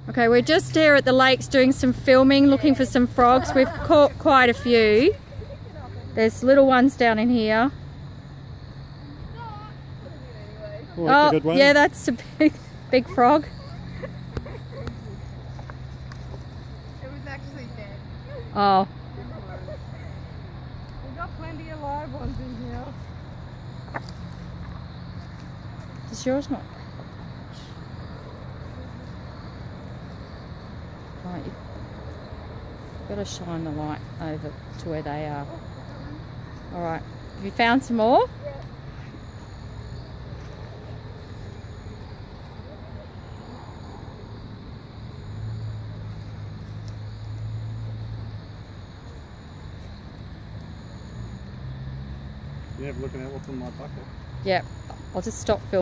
Okay, we're just here at the lakes doing some filming, looking for some frogs. We've caught quite a few. There's little ones down in here. Well, that's a good one. Yeah, that's a big frog. It was actually dead. Oh. We've got plenty of live ones in here. Does yours not? Right, you've got to shine the light over to where they are. Alright, have you found some more? Yeah, looking at what's in my bucket. Yep, I'll just stop filming.